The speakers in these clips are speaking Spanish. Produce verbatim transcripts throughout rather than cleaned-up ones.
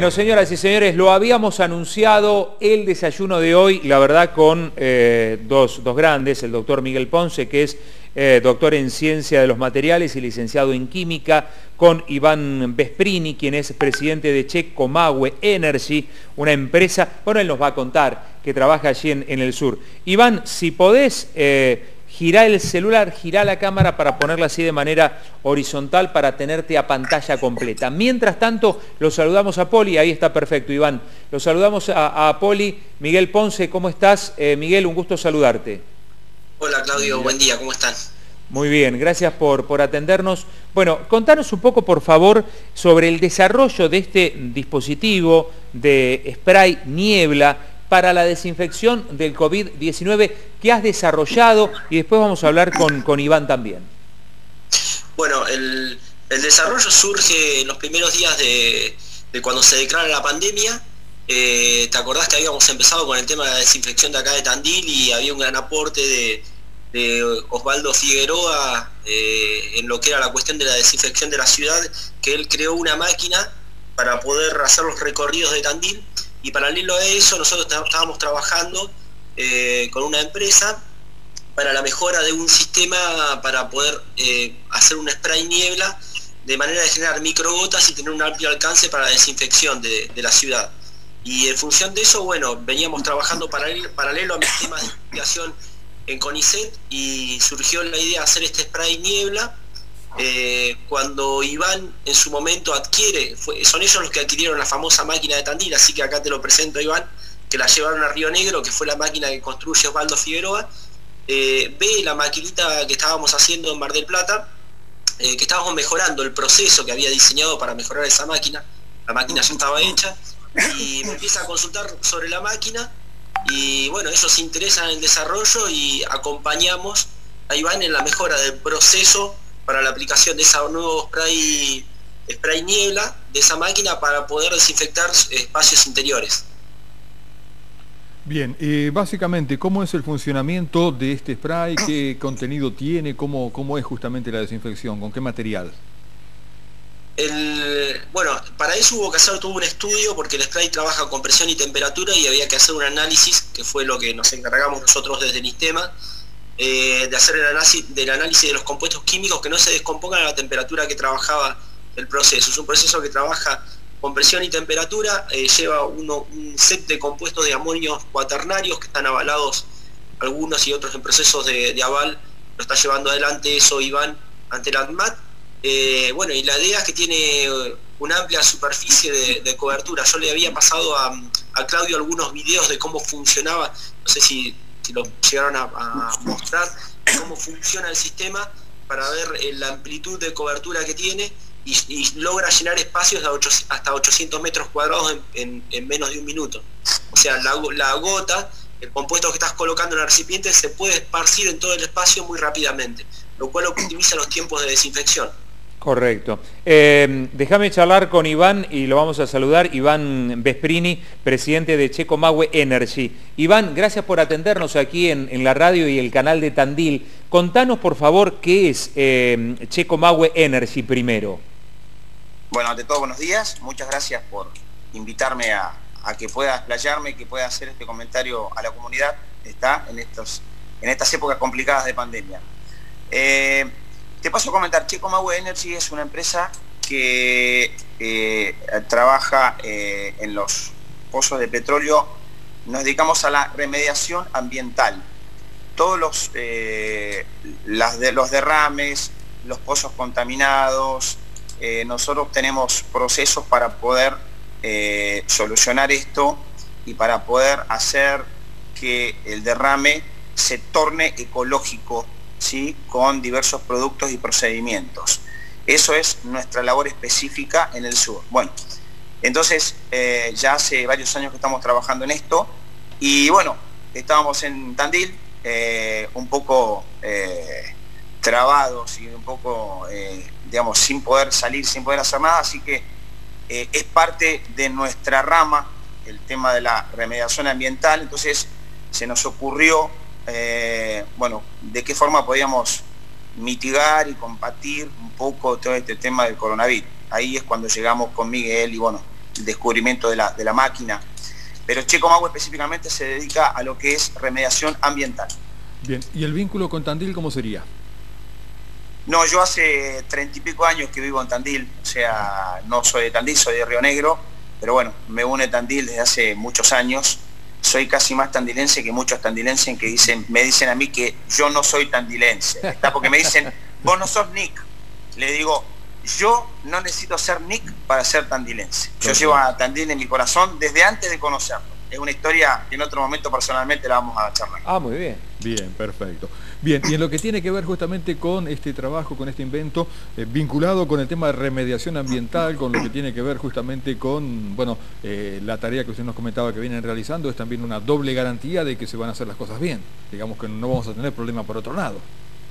Bueno, señoras y señores, lo habíamos anunciado el desayuno de hoy, la verdad con eh, dos, dos grandes, el doctor Miguel Ponce, que es eh, doctor en Ciencia de los Materiales y licenciado en Química, con Iván Vesprini, quien es presidente de Checomahue Energy, una empresa, bueno, él nos va a contar, que trabaja allí en, en el sur. Iván, si podés... Eh, girá el celular, girá la cámara para ponerla así de manera horizontal para tenerte a pantalla completa. Mientras tanto, lo saludamos a Poli, ahí está perfecto, Iván. Lo saludamos a, a Poli. Miguel Ponce, ¿cómo estás? Eh, Miguel, un gusto saludarte. Hola Claudio, buen día, ¿cómo están? Muy bien, gracias por, por atendernos. Bueno, contanos un poco, por favor, sobre el desarrollo de este dispositivo de spray niebla para la desinfección del COVID diecinueve que has desarrollado, y después vamos a hablar con, con Iván también. Bueno, el, el desarrollo surge en los primeros días de, de cuando se declara la pandemia. Eh, ¿Te acordás que habíamos empezado con el tema de la desinfección de acá de Tandil y había un gran aporte de, de Osvaldo Figueroa eh, en lo que era la cuestión de la desinfección de la ciudad, que él creó una máquina para poder hacer los recorridos de Tandil? Y paralelo a eso nosotros estábamos trabajando eh, con una empresa para la mejora de un sistema para poder eh, hacer un spray niebla de manera de generar microgotas y tener un amplio alcance para la desinfección de, de la ciudad. Y en función de eso, bueno, veníamos trabajando paralelo, paralelo a mis temas de investigación en CONICET y surgió la idea de hacer este spray niebla. Eh, cuando Iván en su momento adquiere, fue, son ellos los que adquirieron la famosa máquina de Tandil, así que acá te lo presento, Iván, que la llevaron a Río Negro, que fue la máquina que construye Osvaldo Figueroa. Eh, ve la maquinita que estábamos haciendo en Mar del Plata, eh, que estábamos mejorando el proceso que había diseñado para mejorar esa máquina. La máquina ya estaba hecha y me empieza a consultar sobre la máquina y bueno, ellos se interesan en el desarrollo y acompañamos a Iván en la mejora del proceso para la aplicación de ese nuevo spray, spray niebla de esa máquina para poder desinfectar espacios interiores. Bien, eh, básicamente, ¿cómo es el funcionamiento de este spray? ¿Qué contenido tiene? ¿Cómo, cómo es justamente la desinfección? ¿Con qué material? El, bueno, para eso hubo que hacer todo un estudio porque el spray trabaja con presión y temperatura y había que hacer un análisis, que fue lo que nos encargamos nosotros desde Nistema, Eh, de hacer el análisis, del análisis de los compuestos químicos que no se descompongan a la temperatura que trabajaba el proceso. Es un proceso que trabaja con presión y temperatura, eh, lleva uno, un set de compuestos de amonios cuaternarios que están avalados, algunos y otros en procesos de, de aval, lo está llevando adelante eso Iván ante la ANMAT. Eh, bueno, y la idea es que tiene una amplia superficie de, de cobertura. Yo le había pasado a, a Claudio algunos videos de cómo funcionaba, no sé si si lo llegaron a, a mostrar cómo funciona el sistema para ver eh, la amplitud de cobertura que tiene y, y logra llenar espacios de ocho, hasta ochocientos metros cuadrados en, en, en menos de un minuto. O sea, la, la gota, el compuesto que estás colocando en el recipiente se puede esparcir en todo el espacio muy rápidamente, lo cual optimiza los tiempos de desinfección. Correcto. Eh, déjame charlar con Iván y lo vamos a saludar. Iván Vesprini, presidente de Checomahue Energy. Iván, gracias por atendernos aquí en, en la radio y el canal de Tandil. Contanos, por favor, qué es eh, Checomahue Energy primero. Bueno, ante todo, buenos días. Muchas gracias por invitarme a, a que pueda explayarme, que pueda hacer este comentario a la comunidad. Está en, estos, en estas épocas complicadas de pandemia. Eh, Te paso a comentar, Checomahue Energy es una empresa que eh, trabaja eh, en los pozos de petróleo. Nos dedicamos a la remediación ambiental. Todos los, eh, las de, los derrames, los pozos contaminados, eh, nosotros tenemos procesos para poder eh, solucionar esto y para poder hacer que el derrame se torne ecológico, ¿sí? Con diversos productos y procedimientos. Eso es nuestra labor específica en el sur. Bueno, entonces eh, ya hace varios años que estamos trabajando en esto y bueno, estábamos en Tandil eh, un poco eh, trabados y un poco, eh, digamos, sin poder salir, sin poder hacer nada, así que eh, es parte de nuestra rama el tema de la remediación ambiental. Entonces se nos ocurrió Eh, bueno, de qué forma podíamos mitigar y combatir un poco todo este tema del coronavirus. Ahí es cuando llegamos con Miguel y bueno, el descubrimiento de la, de la máquina. Pero Checomagüe específicamente se dedica a lo que es remediación ambiental. Bien, ¿y el vínculo con Tandil cómo sería? No, yo hace treinta y pico años que vivo en Tandil, o sea, no soy de Tandil, soy de Río Negro, pero bueno, me une Tandil desde hace muchos años. Soy casi más tandilense que muchos tandilenses que dicen, me dicen a mí que yo no soy tandilense, ¿está? Porque me dicen, vos no sos Nick. Le digo, yo no necesito ser Nick para ser tandilense. Yo llevo a Tandil en mi corazón desde antes de conocerlo. Es una historia que en otro momento personalmente la vamos a charlar. Ah, muy bien. Bien, perfecto. Bien, y en lo que tiene que ver justamente con este trabajo, con este invento, eh, vinculado con el tema de remediación ambiental, con lo que tiene que ver justamente con, bueno, eh, la tarea que usted nos comentaba que vienen realizando, es también una doble garantía de que se van a hacer las cosas bien. Digamos que no vamos a tener problema por otro lado.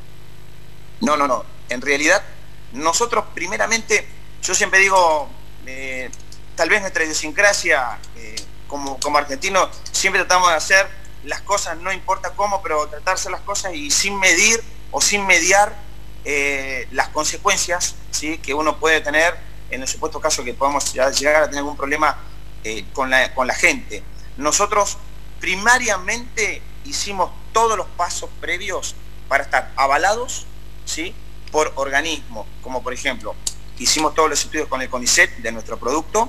No, no, no. En realidad, nosotros primeramente, yo siempre digo, eh, tal vez nuestra idiosincrasia, eh, como, como argentinos, siempre tratamos de hacer las cosas, no importa cómo, pero tratarse las cosas y sin medir o sin mediar eh, las consecuencias, ¿sí?, que uno puede tener en el supuesto caso que podamos llegar a tener algún problema eh, con, la, con la gente. Nosotros primariamente hicimos todos los pasos previos para estar avalados, ¿sí?, por organismos, como por ejemplo, hicimos todos los estudios con el CONICET de nuestro producto.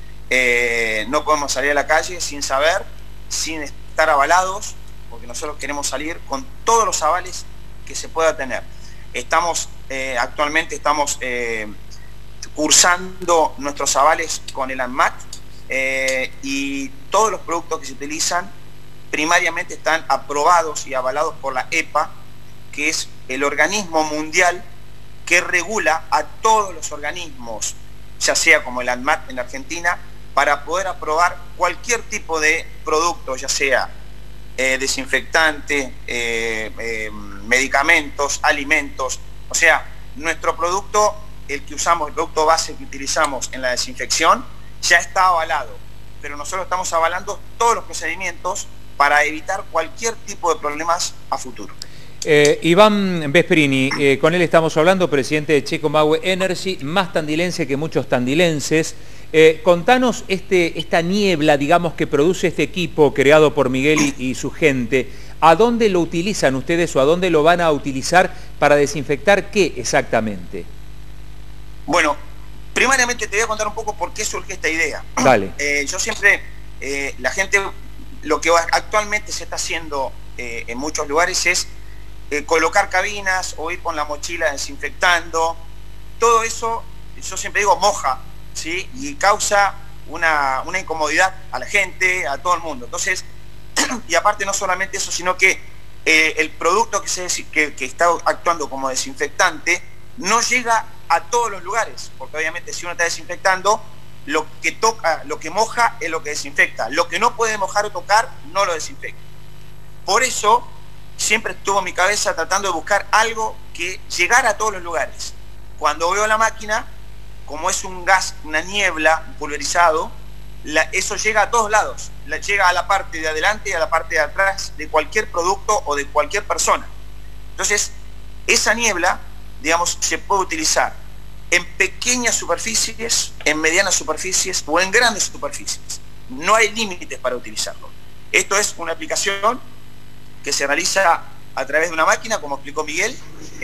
Eh, no podemos salir a la calle sin saber, sin estar avalados, porque nosotros queremos salir con todos los avales que se pueda tener. Estamos, eh, actualmente estamos eh, cursando nuestros avales con el ANMAT, eh, y todos los productos que se utilizan primariamente están aprobados y avalados por la E P A, que es el organismo mundial que regula a todos los organismos, ya sea como el ANMAT en Argentina, para poder aprobar cualquier tipo de producto, ya sea eh, desinfectante, eh, eh, medicamentos, alimentos. O sea, nuestro producto, el que usamos, el producto base que utilizamos en la desinfección, ya está avalado, pero nosotros estamos avalando todos los procedimientos para evitar cualquier tipo de problemas a futuro. Eh, Iván Vesperini, eh, con él estamos hablando, presidente de Checomagüe Energy, más tandilense que muchos tandilenses. Eh, contanos este, esta niebla, digamos, que produce este equipo creado por Miguel y, y su gente. ¿A dónde lo utilizan ustedes o a dónde lo van a utilizar para desinfectar qué exactamente? Bueno, primariamente te voy a contar un poco por qué surge esta idea. Dale. Eh, yo siempre, eh, la gente, lo que actualmente se está haciendo eh, en muchos lugares es Eh, colocar cabinas o ir con la mochila desinfectando. Todo eso, yo siempre digo, moja, ¿sí?, y causa una, una incomodidad a la gente, a todo el mundo. Entonces, y aparte no solamente eso, sino que eh, el producto que, se, que, que está actuando como desinfectante no llega a todos los lugares, porque obviamente si uno está desinfectando, lo que toca, lo que moja es lo que desinfecta. Lo que no puede mojar o tocar no lo desinfecta. Por eso siempre estuvo en mi cabeza tratando de buscar algo que llegara a todos los lugares. Cuando veo la máquina, como es un gas, una niebla, un pulverizado, la, eso llega a todos lados. La, llega a la parte de adelante y a la parte de atrás de cualquier producto o de cualquier persona. Entonces, esa niebla, digamos, se puede utilizar en pequeñas superficies, en medianas superficies o en grandes superficies. No hay límites para utilizarlo. Esto es una aplicación que se realiza a través de una máquina, como explicó Miguel,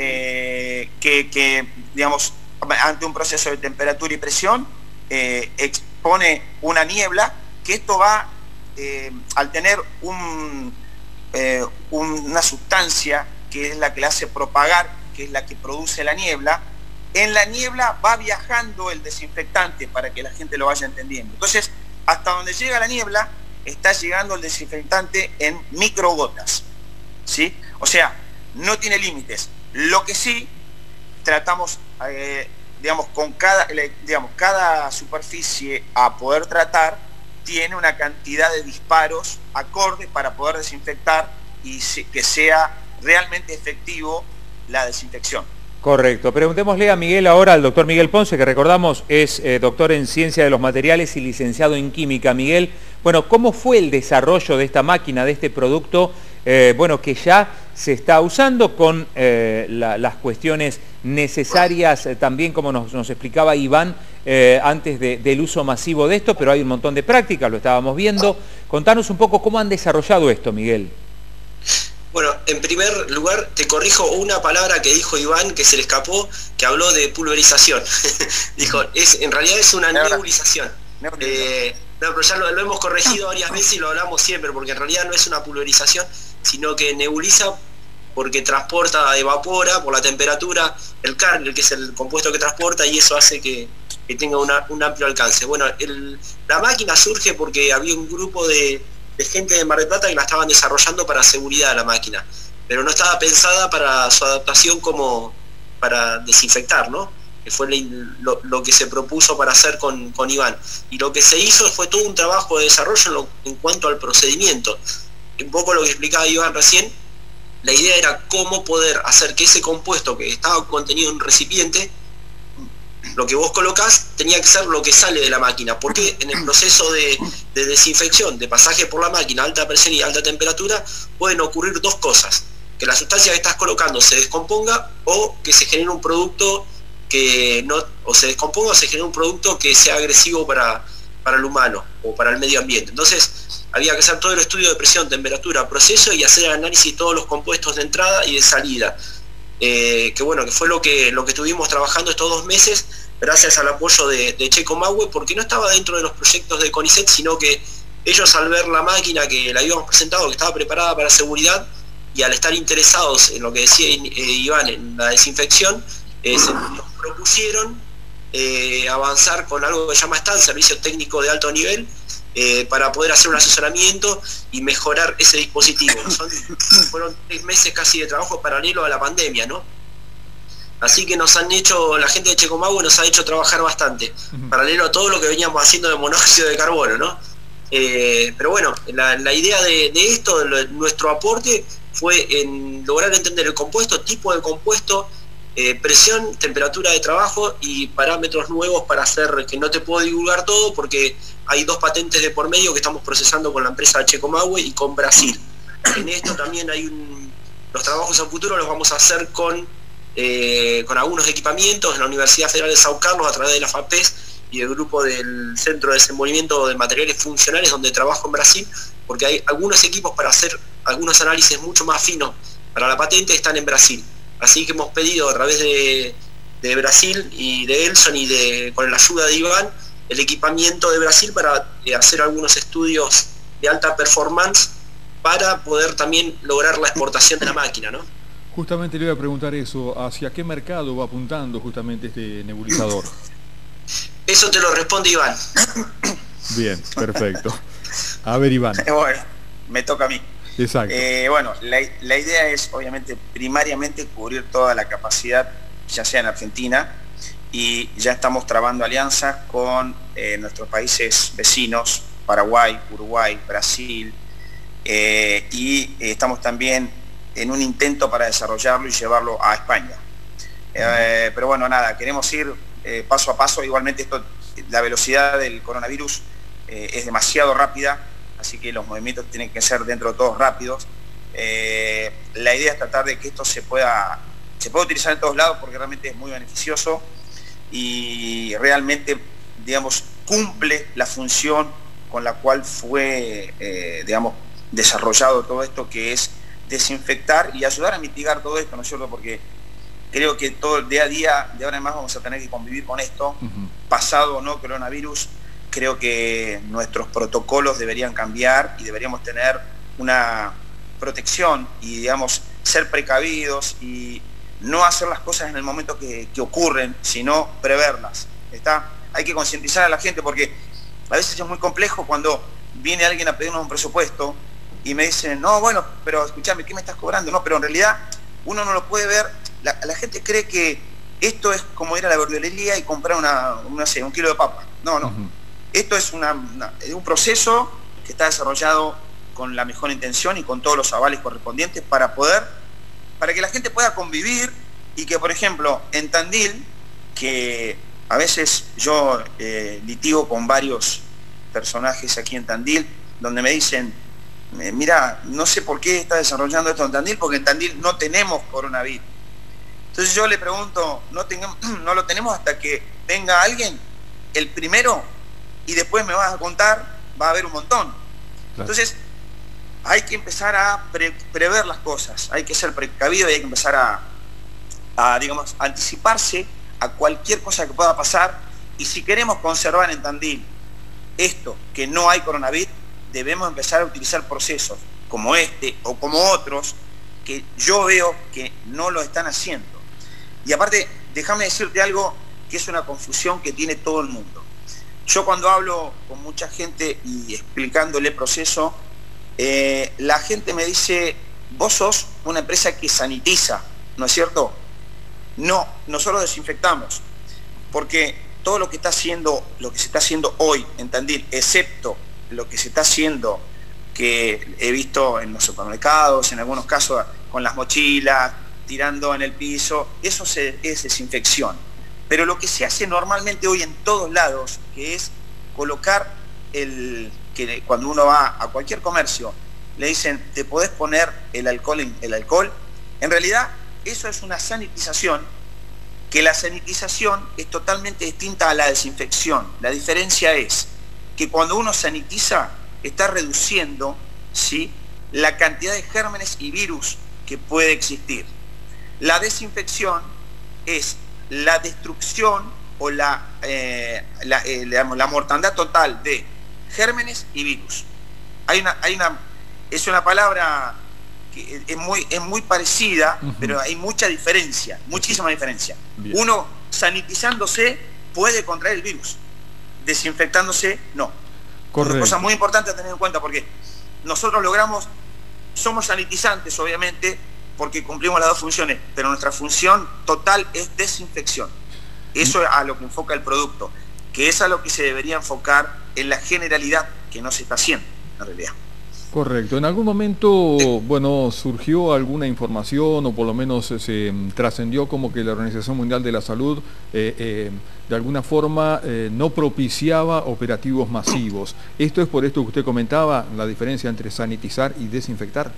eh, que, que, digamos, ante un proceso de temperatura y presión, eh, expone una niebla, que esto va, eh, al tener un, eh, una sustancia que es la que la hace propagar, que es la que produce la niebla, en la niebla va viajando el desinfectante, para que la gente lo vaya entendiendo. Entonces, hasta donde llega la niebla, está llegando el desinfectante en microgotas, ¿sí? O sea, no tiene límites. Lo que sí tratamos, eh, digamos, con cada, digamos, cada superficie a poder tratar tiene una cantidad de disparos acordes para poder desinfectar y que sea realmente efectivo la desinfección. Correcto. Preguntémosle a Miguel ahora, al doctor Miguel Ponce, que recordamos es eh, doctor en Ciencia de los Materiales y licenciado en Química. Miguel, bueno, ¿cómo fue el desarrollo de esta máquina, de este producto, eh, bueno, que ya se está usando con eh, la, las cuestiones necesarias eh, también, como nos, nos explicaba Iván, eh, antes de, del uso masivo de esto, pero hay un montón de prácticas, lo estábamos viendo. Contanos un poco cómo han desarrollado esto, Miguel. Bueno, en primer lugar te corrijo una palabra que dijo Iván, que se le escapó, que habló de pulverización. Dijo, es, en realidad es una nebulización. Eh, no, pero ya lo, lo hemos corregido varias veces y lo hablamos siempre, porque en realidad no es una pulverización, sino que nebuliza porque transporta, evapora por la temperatura el kernel, que es el compuesto que transporta, y eso hace que, que tenga una, un amplio alcance. Bueno, el, la máquina surge porque había un grupo de, de gente de Mar del Plata que la estaban desarrollando para seguridad la máquina, pero no estaba pensada para su adaptación como para desinfectar, ¿no? Que fue lo, lo que se propuso para hacer con, con Iván. Y lo que se hizo fue todo un trabajo de desarrollo en, lo, en cuanto al procedimiento. Un poco lo que explicaba Iván recién, la idea era cómo poder hacer que ese compuesto que estaba contenido en un recipiente, lo que vos colocás, tenía que ser lo que sale de la máquina, porque en el proceso de, de desinfección, de pasaje por la máquina a alta presión y alta temperatura, pueden ocurrir dos cosas: que la sustancia que estás colocando se descomponga, o que se genere un producto que no, o se descomponga o se genere un producto que sea agresivo para, para el humano o para el medio ambiente. Entonces había que hacer todo el estudio de presión, temperatura, proceso, y hacer el análisis de todos los compuestos de entrada y de salida. Eh, que bueno, que fue lo que, lo que estuvimos trabajando estos dos meses, gracias al apoyo de, de Checomahue, porque no estaba dentro de los proyectos de CONICET, sino que ellos, al ver la máquina que la habíamos presentado, que estaba preparada para seguridad, y al estar interesados en lo que decía eh, Iván, en la desinfección, eh, se nos propusieron eh, avanzar con algo que se llama STAN, Servicio Técnico de Alto Nivel, Eh, para poder hacer un asesoramiento y mejorar ese dispositivo. Son, fueron tres meses casi de trabajo paralelo a la pandemia, ¿no? Así que nos han hecho, la gente de Checomahue nos ha hecho trabajar bastante, uh-huh. paralelo a todo lo que veníamos haciendo de monóxido de carbono, ¿no? Eh, pero bueno, la, la idea de, de esto, lo, nuestro aporte fue en lograr entender el compuesto, tipo de compuesto, Eh, presión, temperatura de trabajo y parámetros nuevos para hacer, que no te puedo divulgar todo porque hay dos patentes de por medio que estamos procesando con la empresa Checomahue y con Brasil. En esto también hay un, los trabajos a futuro los vamos a hacer con, eh, con algunos equipamientos en la Universidad Federal de São Carlos a través de la FAPES y del grupo del Centro de Desenvolvimiento de Materiales Funcionales, donde trabajo en Brasil, porque hay algunos equipos para hacer algunos análisis mucho más finos para la patente, están en Brasil. Así que hemos pedido a través de, de Brasil y de Elson y de, con la ayuda de Iván, el equipamiento de Brasil para eh, hacer algunos estudios de alta performance para poder también lograr la exportación de la máquina, ¿no? Justamente le iba a preguntar eso, ¿hacia qué mercado va apuntando justamente este nebulizador? Eso te lo responde Iván. Bien, perfecto. A ver, Iván. Bueno, me toca a mí. Exacto. Eh, bueno, la, la idea es obviamente primariamente cubrir toda la capacidad, ya sea en Argentina, y ya estamos trabando alianzas con eh, nuestros países vecinos, Paraguay, Uruguay, Brasil, eh, y eh, estamos también en un intento para desarrollarlo y llevarlo a España. Eh, pero bueno, nada, queremos ir eh, paso a paso. Igualmente esto, la velocidad del coronavirus eh, es demasiado rápida, así que los movimientos tienen que ser dentro de todos rápidos. Eh, la idea es tratar de que esto se pueda, se pueda utilizar en todos lados porque realmente es muy beneficioso y realmente, digamos, cumple la función con la cual fue, eh, digamos, desarrollado todo esto, que es desinfectar y ayudar a mitigar todo esto, ¿no es cierto? Porque creo que todo el día a día, de ahora en más, vamos a tener que convivir con esto, uh-huh. pasado o no coronavirus. Creo que nuestros protocolos deberían cambiar y deberíamos tener una protección y, digamos, ser precavidos y no hacer las cosas en el momento que, que ocurren, sino preverlas. ¿Está? Hay que concientizar a la gente porque a veces es muy complejo cuando viene alguien a pedirnos un presupuesto y me dicen, no, bueno, pero escúchame, ¿qué me estás cobrando? No, pero en realidad uno no lo puede ver. La, la gente cree que esto es como ir a la verdulería y comprar una, una, no sé, un kilo de papa. No, no. Uh-huh. Esto es una, una, un proceso que está desarrollado con la mejor intención y con todos los avales correspondientes para poder, para que la gente pueda convivir y que, por ejemplo, en Tandil, que a veces yo eh, litigo con varios personajes aquí en Tandil, donde me dicen, mira, no sé por qué está desarrollando esto en Tandil, porque en Tandil no tenemos coronavirus. Entonces yo le pregunto, ¿no, tengamos, no lo tenemos hasta que venga alguien, el primero, y después me vas a contar, va a haber un montón? Claro. Entonces hay que empezar a pre prever las cosas, hay que ser precavido y hay que empezar a, a, digamos, anticiparse a cualquier cosa que pueda pasar. Y si queremos conservar en Tandil esto, que no hay coronavirus, debemos empezar a utilizar procesos como este o como otros que yo veo que no lo están haciendo. Y aparte, déjame decirte algo que es una confusión que tiene todo el mundo. Yo cuando hablo con mucha gente y explicándole el proceso, eh, la gente me dice, vos sos una empresa que sanitiza, ¿no es cierto? No, nosotros desinfectamos, porque todo lo que está haciendo, lo que se está haciendo hoy en Tandil, excepto lo que se está haciendo, que he visto en los supermercados, en algunos casos con las mochilas, tirando en el piso, eso se, es desinfección. Pero lo que se hace normalmente hoy en todos lados, que es colocar el, que cuando uno va a cualquier comercio, le dicen, ¿te podés poner el alcohol en el alcohol? En realidad, eso es una sanitización, que la sanitización es totalmente distinta a la desinfección. La diferencia es que cuando uno sanitiza, está reduciendo, ¿sí?, la cantidad de gérmenes y virus que puede existir. La desinfección es la destrucción o la, eh, la, eh, digamos, la mortandad total de gérmenes y virus. Hay una, hay una, es una palabra que es muy, es muy parecida, uh-huh. pero hay mucha diferencia, muchísima diferencia. Bien. Uno sanitizándose puede contraer el virus, desinfectándose no. Correcto. Una cosa muy importante a tener en cuenta, porque nosotros logramos, somos sanitizantes obviamente, porque cumplimos las dos funciones, pero nuestra función total es desinfección. Eso es a lo que enfoca el producto, que es a lo que se debería enfocar en la generalidad, que no se está haciendo en realidad. Correcto. ¿En algún momento, bueno, surgió alguna información o por lo menos se trascendió como que la Organización Mundial de la Salud eh, eh, de alguna forma eh, no propiciaba operativos masivos? ¿Esto es por esto que usted comentaba, la diferencia entre sanitizar y desinfectar?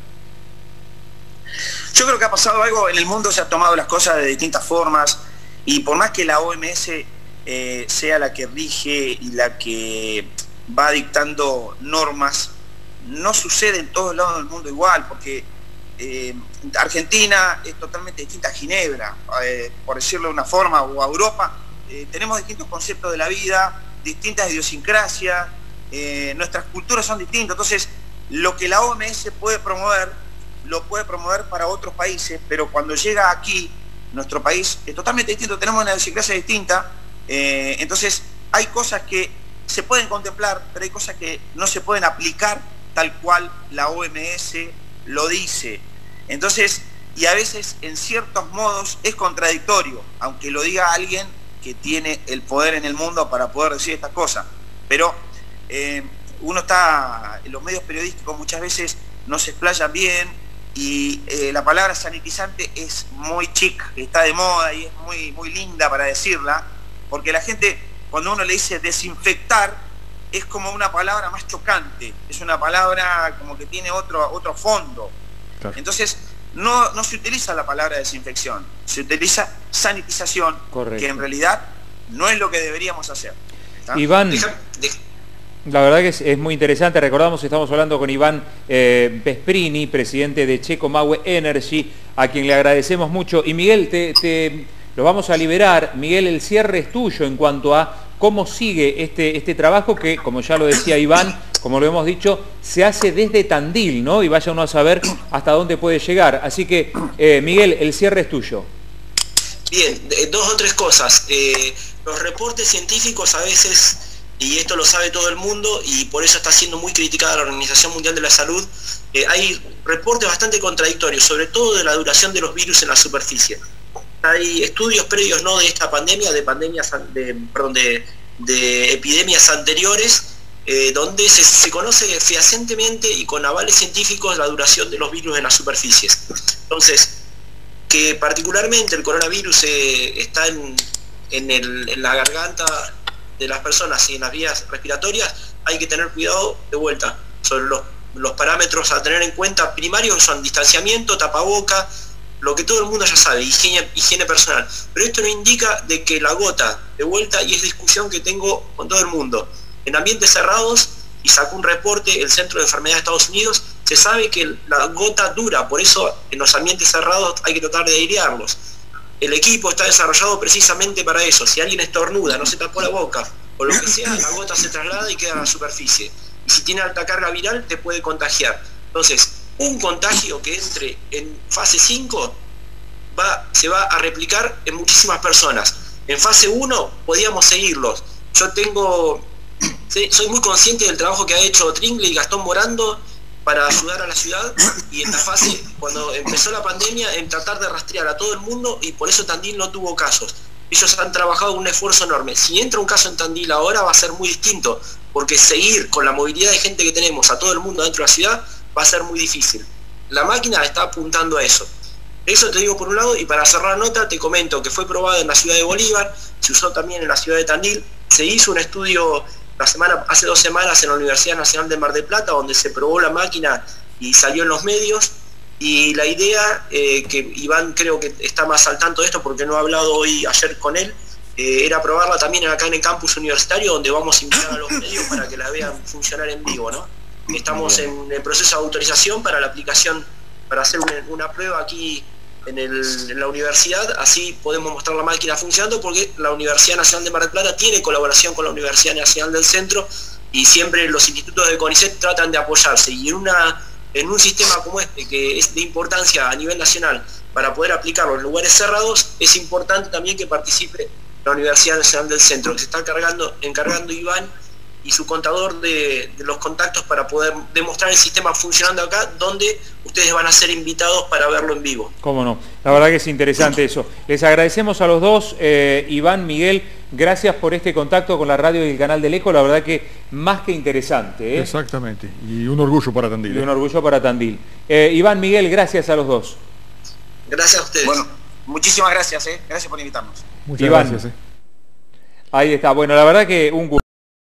Yo creo que ha pasado algo, en el mundo se han tomado las cosas de distintas formas y por más que la O M S eh, sea la que rige y la que va dictando normas, no sucede en todos lados del mundo igual, porque eh, Argentina es totalmente distinta a Ginebra, eh, por decirlo de una forma, o a Europa. Eh, tenemos distintos conceptos de la vida, distintas idiosincrasias, eh, nuestras culturas son distintas, entonces lo que la O M S puede promover, lo puede promover para otros países, pero cuando llega aquí, nuestro país es totalmente distinto, tenemos una idiosincrasia distinta, eh, entonces hay cosas que se pueden contemplar, pero hay cosas que no se pueden aplicar tal cual la O M S lo dice. Entonces, y a veces en ciertos modos es contradictorio, aunque lo diga alguien que tiene el poder en el mundo para poder decir estas cosas. Pero eh, uno está, en los medios periodísticos muchas veces no se explayan bien y eh, la palabra sanitizante es muy chic, está de moda y es muy, muy linda para decirla, porque la gente, cuando uno le dice desinfectar, es como una palabra más chocante, es una palabra como que tiene otro, otro fondo. Claro. Entonces, no, no se utiliza la palabra desinfección, se utiliza sanitización, correcto, que en realidad no es lo que deberíamos hacer. ¿Está? Iván, la verdad que es, es muy interesante. Recordamos que estamos hablando con Iván eh, Vesprini, presidente de Checomahue Energy, a quien le agradecemos mucho. Y Miguel, te, te lo vamos a liberar. Miguel, el cierre es tuyo en cuanto a cómo sigue este, este trabajo que, como ya lo decía Iván, como lo hemos dicho, se hace desde Tandil, ¿no? Y vaya uno a saber hasta dónde puede llegar. Así que, eh, Miguel, el cierre es tuyo. Bien, dos o tres cosas. Eh, los reportes científicos a veces, y esto lo sabe todo el mundo, y por eso está siendo muy criticada la Organización Mundial de la Salud, eh, hay reportes bastante contradictorios, sobre todo de la duración de los virus en la superficie. Hay estudios previos, no de esta pandemia, de pandemias, de, perdón, de, de epidemias anteriores, eh, donde se, se conoce fehacientemente y con avales científicos la duración de los virus en las superficies. Entonces, que particularmente el coronavirus eh, está en, en, el, en la garganta de las personas y en las vías respiratorias, hay que tener cuidado de vuelta sobre los, los parámetros a tener en cuenta primarios, son distanciamiento, tapaboca, lo que todo el mundo ya sabe, higiene, higiene personal. Pero esto no indica de que la gota, de vuelta, y es discusión que tengo con todo el mundo, en ambientes cerrados, y sacó un reporte el Centro de Enfermedades de Estados Unidos, se sabe que la gota dura, por eso en los ambientes cerrados hay que tratar de airearlos. El equipo está desarrollado precisamente para eso. Si alguien estornuda, no se tapó la boca, o lo que sea, la gota se traslada y queda en la superficie. Y si tiene alta carga viral, te puede contagiar. Entonces, un contagio que entre en fase cinco va, se va a replicar en muchísimas personas. En fase uno podíamos seguirlos. Yo tengo, soy muy consciente del trabajo que ha hecho Tringle y Gastón Morando para ayudar a la ciudad, y en la fase, cuando empezó la pandemia, en tratar de rastrear a todo el mundo, y por eso Tandil no tuvo casos. Ellos han trabajado un esfuerzo enorme. Si entra un caso en Tandil ahora va a ser muy distinto, porque seguir con la movilidad de gente que tenemos a todo el mundo dentro de la ciudad va a ser muy difícil. La máquina está apuntando a eso. Eso te digo por un lado, y para cerrar la nota te comento que fue probado en la ciudad de Bolívar, se usó también en la ciudad de Tandil, se hizo un estudio la semana, hace dos semanas en la Universidad Nacional de Mar del Plata, donde se probó la máquina y salió en los medios, y la idea, eh, que Iván creo que está más al tanto de esto porque no he hablado hoy, ayer con él, eh, era probarla también acá en el campus universitario, donde vamos a invitar a los medios para que la vean funcionar en vivo, ¿no? Estamos en el proceso de autorización para la aplicación, para hacer una, una prueba aquí en, el, en la universidad, así podemos mostrar la máquina funcionando, porque la Universidad Nacional de Mar del Plata tiene colaboración con la Universidad Nacional del Centro, y siempre los institutos de CONICET tratan de apoyarse, y en, una, en un sistema como este, que es de importancia a nivel nacional, para poder aplicarlo en lugares cerrados, es importante también que participe la Universidad Nacional del Centro, que se está encargando, encargando Iván y su contador de, de los contactos para poder demostrar el sistema funcionando acá, donde ustedes van a ser invitados para verlo en vivo. Cómo no, la verdad que es interesante eso. Les agradecemos a los dos, eh, Iván, Miguel, gracias por este contacto con la radio y el canal del Eco, la verdad que más que interesante. ¿eh? Exactamente, y un orgullo para Tandil. Y un orgullo para Tandil. Eh, Iván, Miguel, gracias a los dos. Gracias a ustedes. Bueno, muchísimas gracias, ¿eh? Gracias por invitarnos. Muchas Iván, gracias. ¿eh? Ahí está, bueno, la verdad que un gusto.